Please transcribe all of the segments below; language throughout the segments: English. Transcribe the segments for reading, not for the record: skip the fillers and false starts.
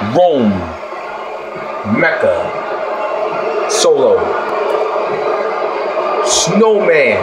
Rome, Mecca, Solo, Snowman.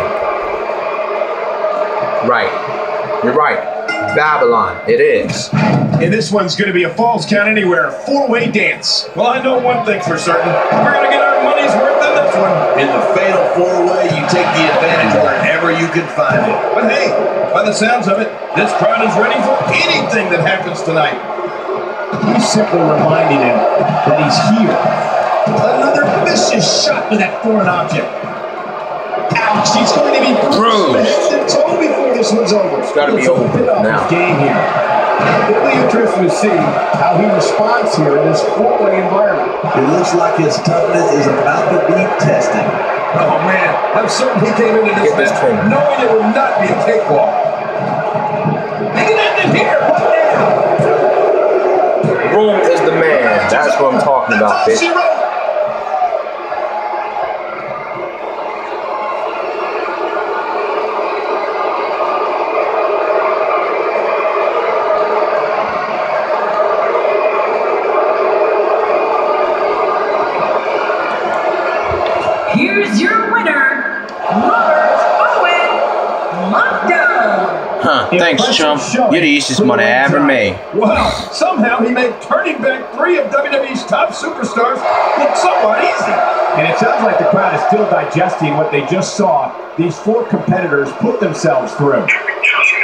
Right, you're right. Babylon, it is. And this one's going to be a Falls Count Anywhere four-way dance. Well, I know one thing for certain. We're going to get our money's worth in this one. In the fatal four-way, you take the advantage wherever you can find it. But hey, by the sounds of it, this crowd is ready for anything that happens tonight. He's simply reminding him that he's here. Another vicious shot with that foreign object. Ouch, he's going to be bruised head to toe before this one's over. It's got to be over now. Game here. It'll be interesting to see how he responds here in this four-way environment. It looks like his toughness is about to be tested. Oh, man, I'm certain he came into this match knowing it would not be a cakewalk. They can end it here. What now? Rome is the man. That's what I'm talking about, bitch. Here's your winner, Robert Owen Mondo. Huh, thanks, chump. You're the easiest money I ever made. Wow, somehow he made turning back 3 of WWE's top superstars look somewhat easy. And it sounds like the crowd is still digesting what they just saw these 4 competitors put themselves through.